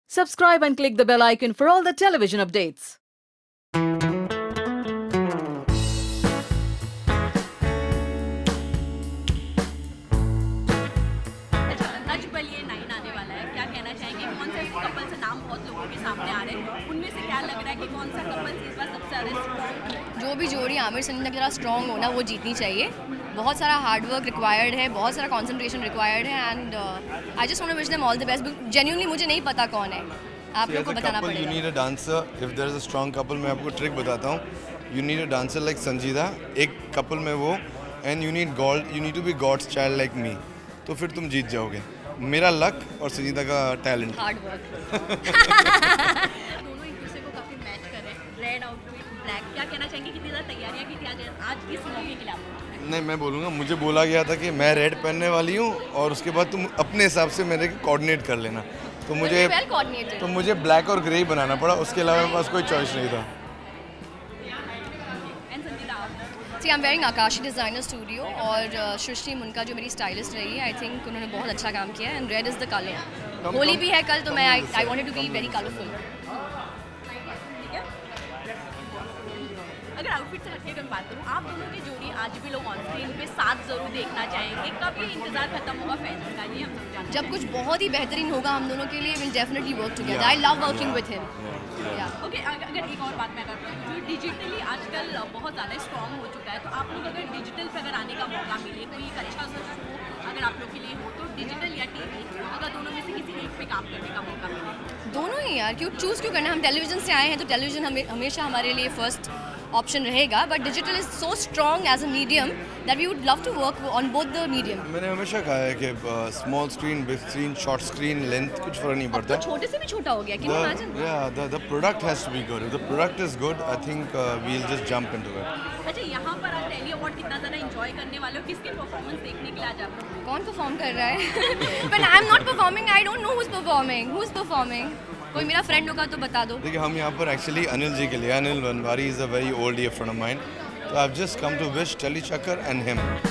Subscribe and click the bell icon for all the television updates. नजबल ये 9 आने वाला है, क्या कहना चाहेंगे? कौन सा कपल से नाम बहुत लोगों के सामने आ रहे हैं, उनमें से क्या लग रहा है कि कौन सा कपल इस बार सबसे ज़्यादा स्ट्रॉन्ग? जो भी जोड़ी आमिर सनी तक ज़रा स्ट्रॉन्ग होना वो जीतनी चाहिए। बहुत सारा हार्डवर्क रिक्वायर्ड है, बहुत सारा कंसंट्रेशन रिक्वायर्ड है and I just want to wish them all the best. Genuinely मुझे नहीं पता कौन है, आप लोग को बताना पड़ेगा। You need a dancer, if there is a strong couple, मैं आपको ट्रिक बताता हूँ। You need a dancer like Sanjeeda, एक कपल में वो, and you need to be God's child like me, तो फिर तुम जीत जाओगे। मेरा लक और संजीदा का टैलेंट। Hard work. दोनों एक दूसरे को काफ़ी मैच कर रहे हैं, रेड आउटफिट ब्लैक। क्या कहना चाहेंगे, कितनी ज़्यादा तैयारियाँ की थी आज इस मौके के लिए आपको? नहीं, मैं बोलूँगा, मुझे बोला गया था कि मैं रेड पहनने वाली हूँ और उसके बाद तुम अपने हिसाब से मेरे कोऑर्डिनेट कर लेना, तो मुझे ब्लैक और ग्रे ही बनाना पड़ा, उसके अलावा मेरे पास कोई चॉइस नहीं था। See I am wearing Aakashi designer studio और सृष्टि मुनका जो मेरी स्टाइलिस्ट रही है, आई थिंक उन्होंने बहुत अच्छा काम किया है and red is the colour. Holi भी है कल, तो मैं I wanted to be very colourful. अगर आउटफिट से हटके बात करूँ, आप दोनों की जोड़ी आज भी लोग ऑन स्क्रीन पे साथ जरूर देखना चाहेंगे। कब ये इंतजार खत्म होगा फैंस का, ये हम समझाना। जब कुछ बहुत ही बेहतरीन होगा हम दोनों के लिए, will definitely work together. I love working with him. Okay, अगर एक और बात मैं कर रहा हूँ, जो डिजिटली आजकल बहुत ज़्यादा स्ट्रॉन्ग हो चुका है, तो आप लोग अगर डिजिटल पे अगर आने का मौका मिले, कोई एक अच्छा सा शो अगर आप लोग के लिए हो, तो डिजिटल या टीवी, अगर दोनों में से किसी एक पे काम करने का मौका मिले? दोनों ही यार, क्यों चूज़ क्यों करना? हम टेलीविजन से आए हैं तो टेलीविजन हमेशा हमारे लिए फर्स्ट ऑप्शन रहेगा, but digital is so strong as a medium that we would love to work on both the medium. मैंने हमेशा कहा है कि small screen, big screen, short screen, length कुछ फर्क नहीं पड़ता। तो छोटे से भी छोटा हो गया, can you imagine? The product has to be good. If the product is good, I think we'll just jump into it. अच्छा, यहाँ पर आप टेली अवार्ड कितना ज़्यादा एंजॉय करने वाले हो? किसके परफॉर्मेंस देखने के लिए आज आप? कौन परफॉर्म कर रहा है? When I am not performing, I don't know who's performing. Who's performing? कोई मेरा फ्रेंड होगा तो बता दो। देखिए, हम यहाँ पर एक्चुअली अनिल जी के लिए, Anil Banwari is a very old dear friend of mine, तो I have just come to wish tele Chakkar and him.